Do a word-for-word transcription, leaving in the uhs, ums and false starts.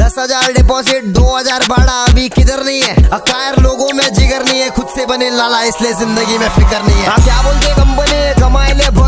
दस हजार डिपॉजिट, दो हजार भाड़ा, अभी किधर नहीं है। अकायर लोगों में जिगर नहीं है, खुद से बने लाला इसलिए जिंदगी में फिक्र नहीं है। हाँ क्या बोलते कंपनी, कमाए ले